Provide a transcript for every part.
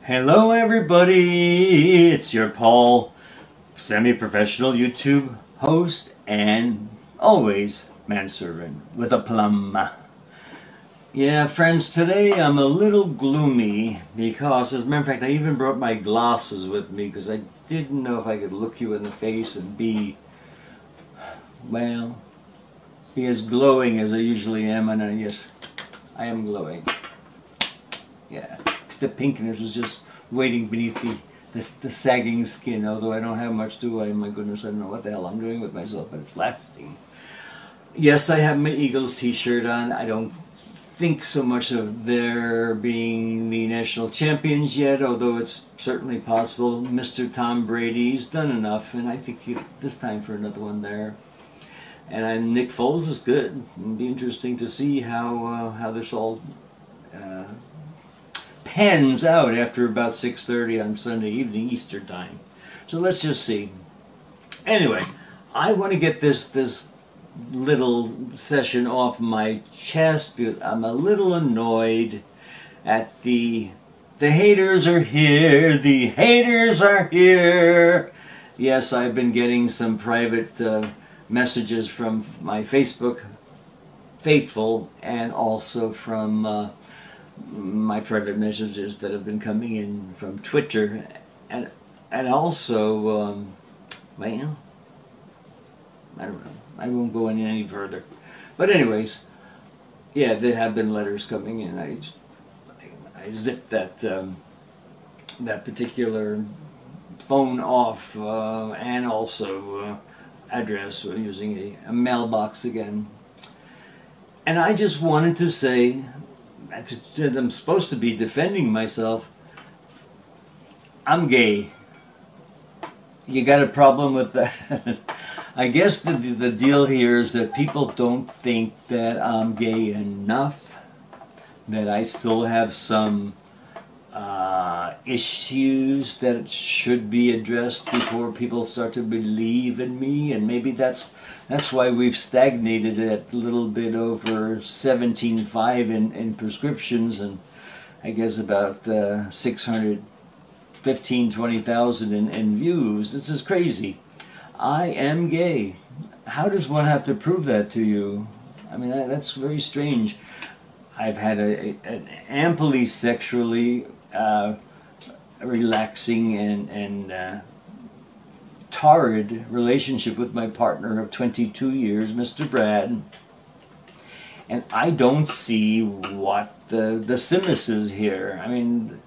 Hello everybody, it's your Paul, semi-professional YouTube host and always manservant with a plum. Yeah, friends, today I'm a little gloomy because, as a matter of fact, I even brought my glasses with me because I didn't know if I could look you in the face and be as glowing as I usually am, and yes, I am glowing. Yeah. The pinkness is just waiting beneath the sagging skin, although I don't have much, do I? My goodness, I don't know what the hell I'm doing with myself, but it's lasting. Yes, I have my Eagles t-shirt on. I don't think so much of their being the national champions yet, although it's certainly possible. Mr. Tom Brady's done enough, and I think this time for another one there. And Nick Foles is good. It'll be interesting to see how this all pans out after about 6:30 on Sunday evening Easter time. So let's just see. Anyway, I want to get this little session off my chest because I'm a little annoyed at the haters are here. The haters are here. Yes, I've been getting some private messages from my Facebook faithful and also from my private messages that have been coming in from Twitter, and also well, I don't know, I won't go in any further, but anyways, yeah, there have been letters coming in. I zipped that that particular phone off and also address using a mailbox again, and I just wanted to say that I'm supposed to be defending myself. I'm gay. You got a problem with that? I guess the deal here is that people don't think that I'm gay enough, that I still have some issues that should be addressed before people start to believe in me, and maybe that's why we've stagnated at a little bit over 17.5 in prescriptions, and I guess about 20,000 in views. This is crazy. I am gay. How does one have to prove that to you? I mean, that's very strange. I've had an amply sexually relaxing and torrid relationship with my partner of 22 years, Mr. Brad, and I don't see what the simus is here. I mean,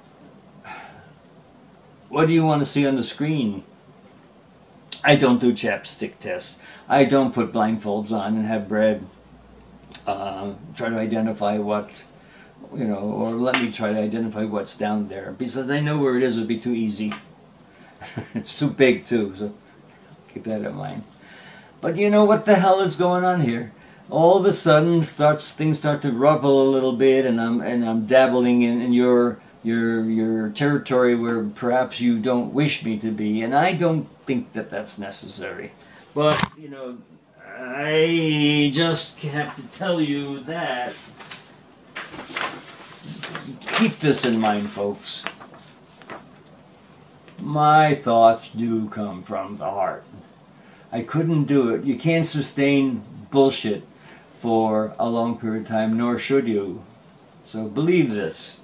what do you want to see on the screen? I don't do chapstick tests. I don't put blindfolds on and have Brad try to identify what, or let me try to identify what's down there, because I know where it is. It would be too easy. It's too big too, so keep that in mind. But you know what the hell is going on here? All of a sudden, things start to ruffle a little bit, and I'm dabbling in your territory where perhaps you don't wish me to be, and I don't think that that's necessary. But I just have to tell you that. Keep this in mind, folks. My thoughts do come from the heart. I couldn't do it. You can't sustain bullshit for a long period of time, nor should you. So believe this.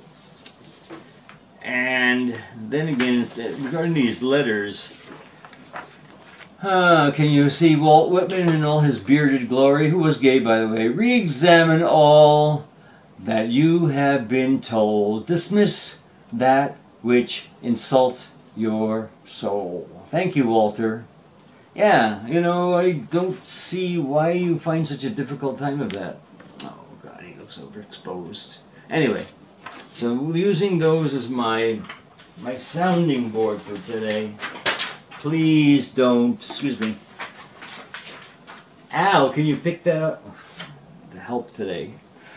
And then again, regarding these letters, can you see Walt Whitman in all his bearded glory, who was gay, by the way? Re-examine all that you have been told. Dismiss that which insults your soul. Thank you, Walter. Yeah, I don't see why you find such a difficult time of that. Oh, God, he looks overexposed. Anyway, so using those as my sounding board for today. Please don't, excuse me. Al, can you pick that up? The help today.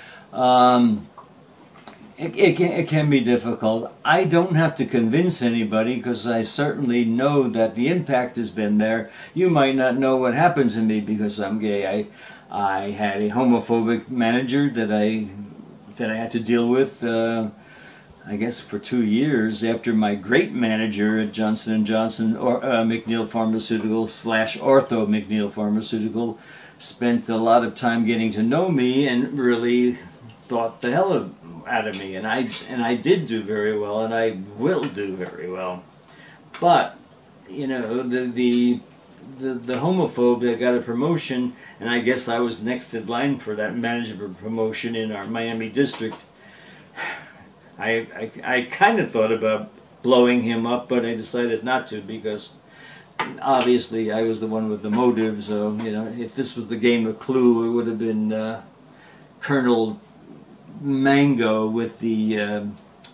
It can be difficult. I don't have to convince anybody because I certainly know that the impact has been there. You might not know what happens to me because I'm gay. I had a homophobic manager that I had to deal with I guess for 2 years after my great manager at Johnson & Johnson or McNeil Pharmaceutical / Ortho McNeil Pharmaceutical spent a lot of time getting to know me and really thought the hell out of me, and I did do very well, and I will do very well. But you know, the homophobe that got a promotion, and I guess I was next in line for that management promotion in our Miami district. I kind of thought about blowing him up, but I decided not to, because obviously I was the one with the motive. So you know, if this was the game of Clue, it would have been Colonel Mango with the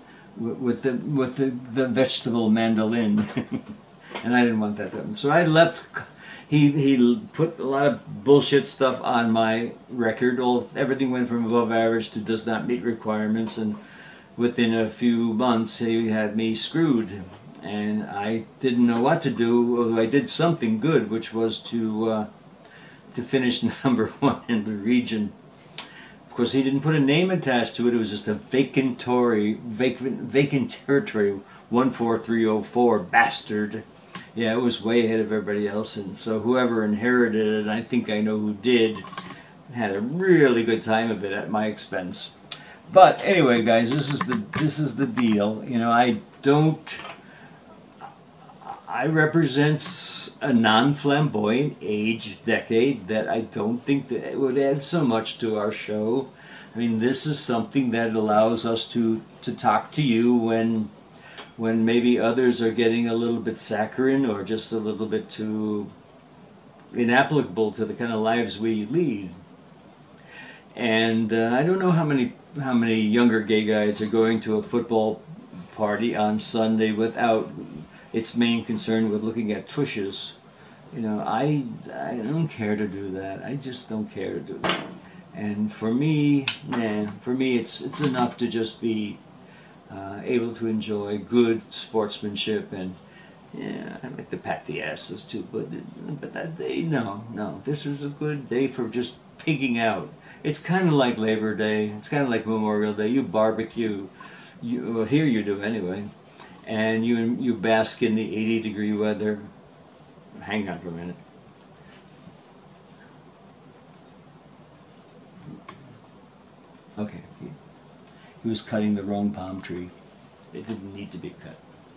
vegetable mandolin, and I didn't want that to happen. So I left. He put a lot of bullshit stuff on my record. Everything went from above average to does not meet requirements, and within a few months he had me screwed, and I didn't know what to do. Although I did something good, which was to finish #1 in the region. Of course, he didn't put a name attached to it. It was just a vacant territory, 14304 bastard. Yeah, it was way ahead of everybody else, and so whoever inherited it, and I think I know who did, had a really good time of it at my expense. But anyway, guys, this is the deal. You know, I represent a non-flamboyant age decade that I don't think that it would add so much to our show. I mean, this is something that allows us to talk to you when maybe others are getting a little bit saccharine or just a little bit too inapplicable to the kind of lives we lead. And I don't know how many younger gay guys are going to a football party on Sunday without its main concern with looking at tushes. You know, I don't care to do that. I just don't care to do that. And for me, it's enough to just be able to enjoy good sportsmanship, and yeah, I like to pat the asses too. But that day, no, this is a good day for just pigging out. It's kind of like Labor Day. It's kind of like Memorial Day. You barbecue. Well, here you do anyway. And you bask in the 80-degree weather. Hang on for a minute. Okay, he was cutting the wrong palm tree. It didn't need to be cut.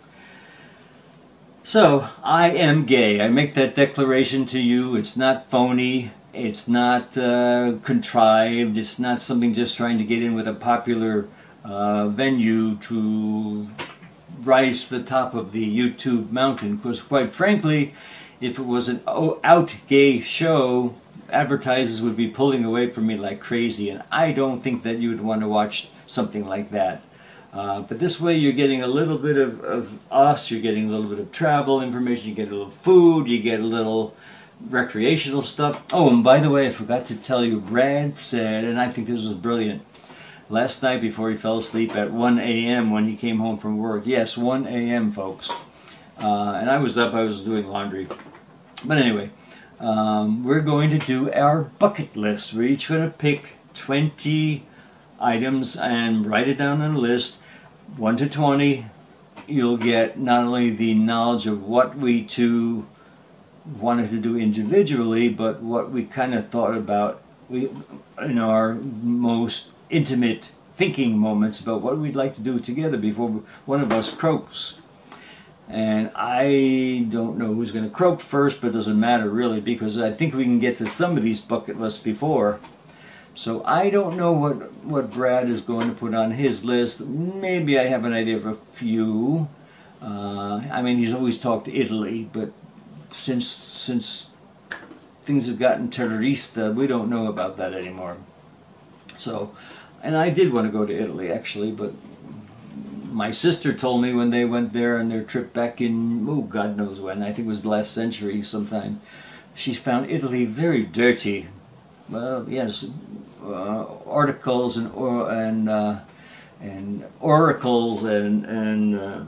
So, I am gay. I make that declaration to you. It's not phony. It's not contrived. It's not something just trying to get in with a popular venue to rise to the top of the YouTube mountain. Because quite frankly, if it was an out gay show, advertisers would be pulling away from me like crazy, and I don't think that you would want to watch something like that. But this way you're getting a little bit of us, you're getting a little bit of travel information, you get a little food, you get a little recreational stuff. Oh, and by the way, I forgot to tell you, Brad said, and I think this was brilliant, last night before he fell asleep at 1 a.m. when he came home from work. Yes, 1 a.m. folks. And I was up, I was doing laundry. But anyway, we're going to do our bucket list. We're each going to pick 20 items and write it down on a list, 1 to 20. You'll get not only the knowledge of what we two wanted to do individually, but what we kind of thought about in our most intimate thinking moments about what we'd like to do together before one of us croaks. And I don't know who's going to croak first, but it doesn't matter really, because I think we can get to some of these bucket lists before. So I don't know what Brad is going to put on his list. Maybe I have an idea of a few. I mean, he's always talked Italy, but since things have gotten terrorista, we don't know about that anymore. So, and I did want to go to Italy actually, but my sister told me when they went there on their trip back in, oh, God knows when, I think it was last century sometime, she found Italy very dirty. Well, yes, articles and oracles and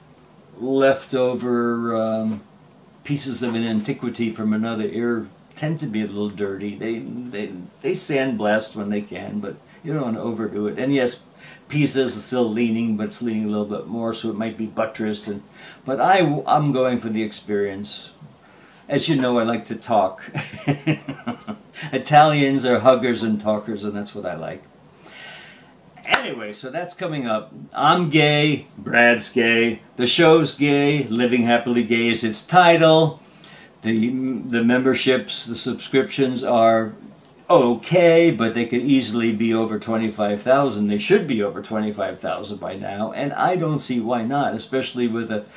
leftover pieces of an antiquity from another era tend to be a little dirty. They sandblast when they can, but You don't want to overdo it. And yes, pizza is still leaning, but it's leaning a little bit more, so it might be buttressed. But I'm going for the experience. As you know, I like to talk. Italians are huggers and talkers, and that's what I like. Anyway, so that's coming up. I'm gay, Brad's gay, the show's gay, Living Happily Gay is its title. The memberships, the subscriptions are okay, but they could easily be over 25,000. They should be over 25,000 by now, and I don't see why not, especially with a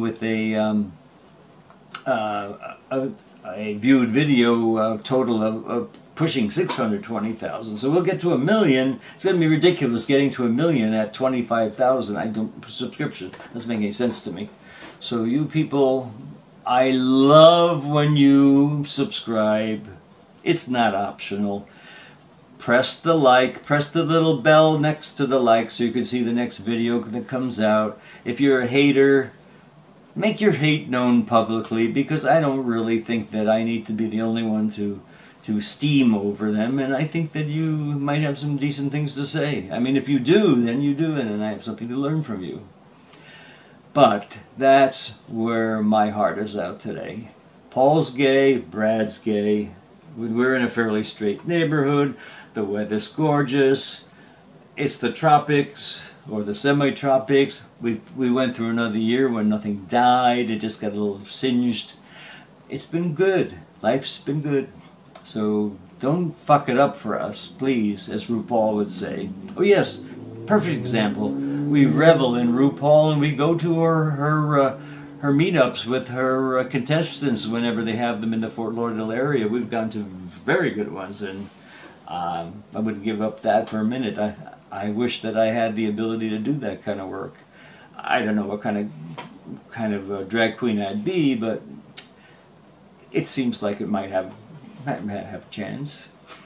viewed video total of pushing 620,000. So we'll get to 1 million. It's going to be ridiculous getting to 1 million at 25,000 subscription. Doesn't make any sense to me. So you people, I love when you subscribe. It's not optional. Press the like, press the little bell next to the like so you can see the next video that comes out. If you're a hater, make your hate known publicly, because I don't really think that I need to be the only one to steam over them, and I think that you might have some decent things to say. I mean, if you do, then you do, and I have something to learn from you. But that's where my heart is out today. Paul's gay, Brad's gay. We're in a fairly straight neighborhood. The weather's gorgeous. It's the tropics, or the semi-tropics. We went through another year when nothing died. It just got a little singed. It's been good. Life's been good. So don't fuck it up for us, please, as RuPaul would say. Oh yes, perfect example. We revel in RuPaul, and we go to her meetups with her contestants whenever they have them in the Fort Lauderdale area. We've gone to very good ones, and I wouldn't give up that for a minute. I wish that I had the ability to do that kind of work. I don't know what kind of drag queen I'd be, but it seems like it might have a chance.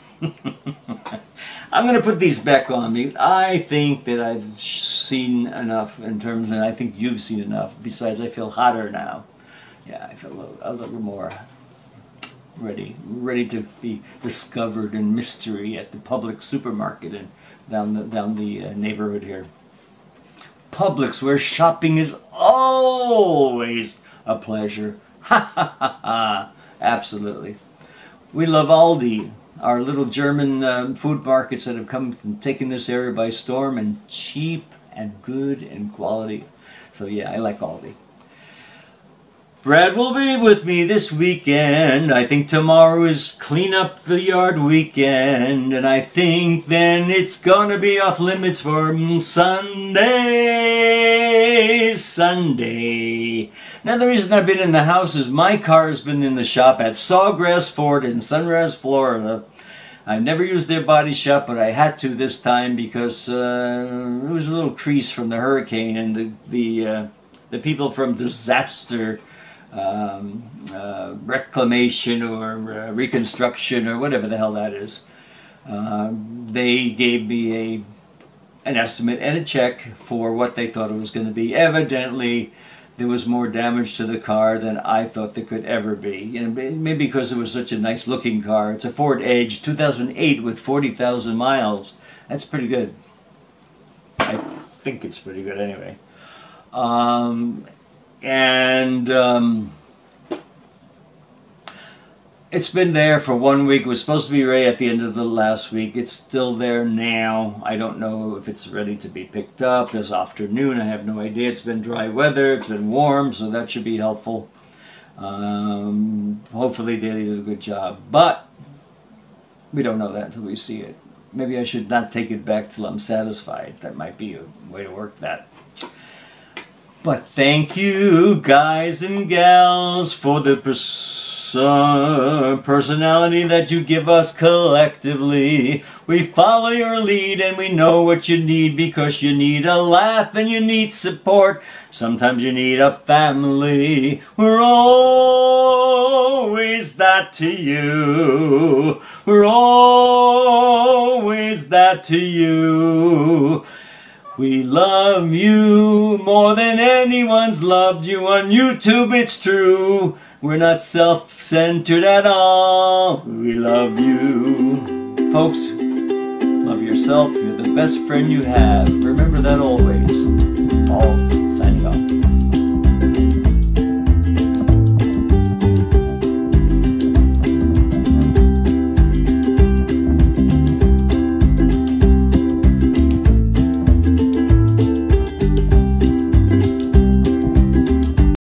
I'm going to put these back on me. I think that I've seen enough in terms, and I think you've seen enough. Besides, I feel hotter now. Yeah, I feel a little more ready to be discovered in mystery at the public supermarket and down the neighborhood here. Publix, where shopping is always a pleasure. Ha ha ha ha! Absolutely. We love Aldi, our little German food markets that have come and taken this area by storm, and cheap and good and quality. So yeah, I like Aldi. Brad will be with me this weekend. I think tomorrow is clean up the yard weekend, and I think then it's gonna be off limits for Sunday. Now the reason I've been in the house is my car has been in the shop at Sawgrass Ford in Sunrise, Florida. I've never used their body shop, but I had to this time because it was a little crease from the hurricane, and the people from disaster reclamation or reconstruction or whatever the hell that is, they gave me an estimate and a check for what they thought it was going to be. Evidently, there was more damage to the car than I thought there could ever be. You know, maybe because it was such a nice looking car. It's a Ford Edge 2008 with 40,000 miles. That's pretty good. I think it's pretty good anyway. It's been there for 1 week. It was supposed to be ready at the end of the last week. It's still there now. I don't know if it's ready to be picked up this afternoon. I have no idea. It's been dry weather. It's been warm, so that should be helpful. Hopefully they did a good job. But we don't know that until we see it. Maybe I should not take it back till I'm satisfied. That might be a way to work that. But thank you, guys and gals, for the personality that you give us collectively. We follow your lead and we know what you need, because you need a laugh and you need support. Sometimes you need a family. We're always that to you. We're always that to you. We love you more than anyone's loved you. On YouTube, it's true. We're not self-centered at all. We love you. Folks, Love yourself. You're the best friend you have. Remember that always. All